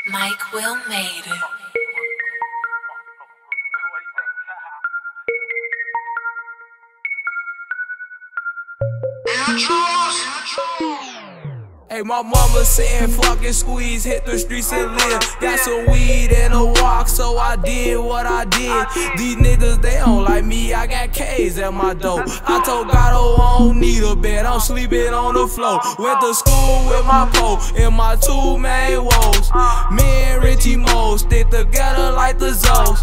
Mike Will made it. Hey, my mama said fucking squeeze, hit the streets and live. Got some weed and a walk, so I did what I did. These niggas, they don't like me, I got K's at my door. I told God, oh, I don't need a bed, I'm sleeping on the floor. Went to school with my pole and my two main woes. Me and Richie Mo stick together like the Zoes.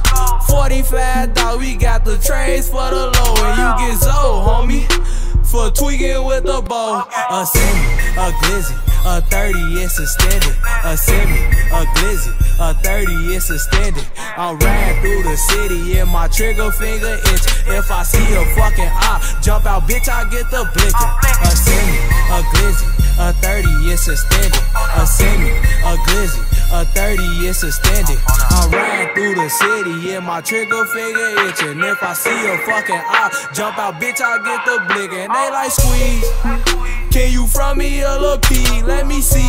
45 dollars, we got the trays for the low. And you get Zoe, homie, for tweaking with the bow. A semi, a glizzy, a 30 it's extended. A semi, a glizzy, a 30 it's extended. I'm riding through the city and my trigger finger itch. If I see a fucking op, jump out, bitch, I get the blinking. A semi, a glizzy, a 30 it's extended. A semi, a glizzy, a 30 it's extended. I'm riding through the city and my trigger finger itching. If I see a fucking op, jump out, bitch, I get the blinking. They like squeeze, can you front me a little P? Let me see.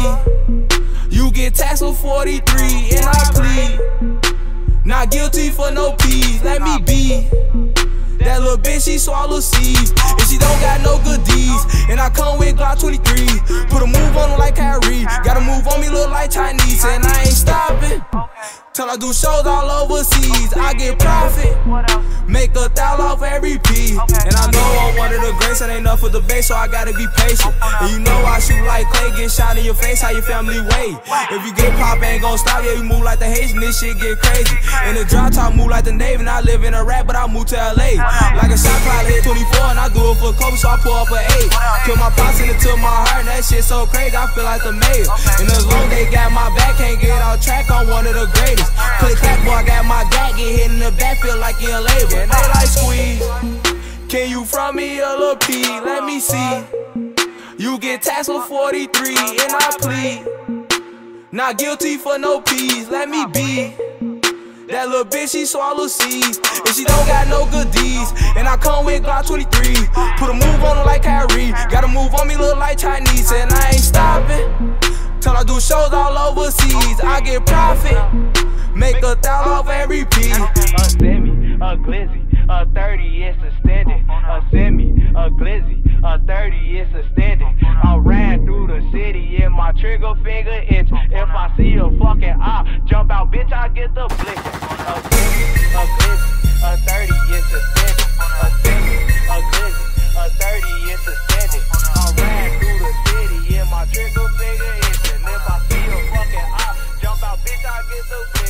You get taxed for 43 and I plead not guilty for no P's, let me be. That little bitch, she swallow seeds, and she don't got no good deeds. And I come with Glock 23, put a move on her like Kyrie. Gotta move on me, look like Chinese, and I ain't stopping till I do shows all overseas. I get profit, make $1,000 off every P. And I know I'm one of the greats, and ain't enough for the base, so I gotta be patient. And you know I shoot like Clay, get shot in your face, how your family wait. If you get pop, ain't gon' stop, yeah, you move like the Haitian, this shit get crazy. In the drop top, move like the Navy, and I live in a rap, but I moved to LA. Like a shot clock, hit 24, and I do it for Kobe, so I pull up an 8. Put my pops into my heart, and that shit so crazy, I feel like the mayor. And as long they got my back, can't get off track, I'm one of the greatest. Click clack, boy, I got my gat, get hit in the back, feel like in labor. And they like squeeze, can you front me a little P? Let me see. You get taxed for 43 and I plead not guilty for no P's, let me be. That little bitch, she swallow seeds, and she don't got no good deeds. And I come with Glock 23, put a move on her like Kyrie. Gotta move on me, look like Chinese, and I ain't stopping till I do shows all overseas. I get profit, make $1,000 off every P. A semi, a glizzy, a 30 it's extended. A semi, a glizzy, a 30 it's extended. I ran through the city and my trigger finger itch. If I see a fucking op, jump out, bitch, I get the flick. A semi, a glizzy, a 30 it's extended. A semi, a glizzy, a 30 it's extended. I ran through the city and my trigger finger itch. And if I see a fucking op, jump out, bitch, I get the flick.